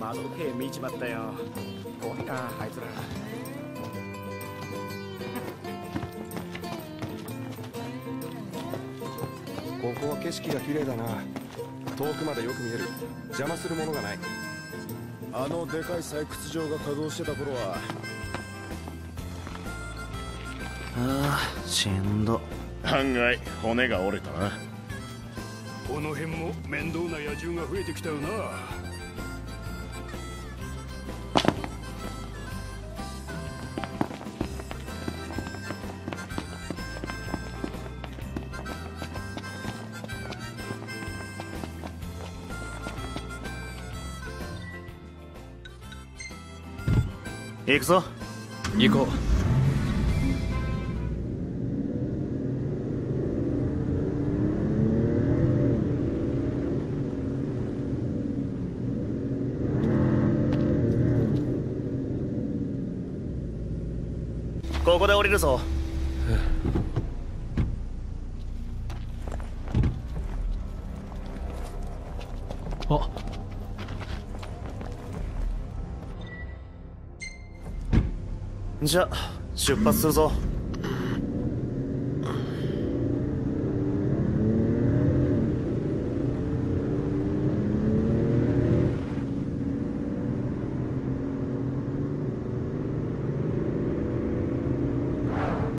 窓系見ちまったよ。怖いなあいつら。 ここは景色が綺麗だな。遠くまでよく見える。邪魔するものがない。 あのでかい採掘場が稼働してた頃は。 ああ、しんど。 案外骨が折れたな。 この辺も面倒な野獣が増えてきたよな。 行くぞ。 行こう。 ここで降りるぞ。 あ、 じゃあ出発するぞ。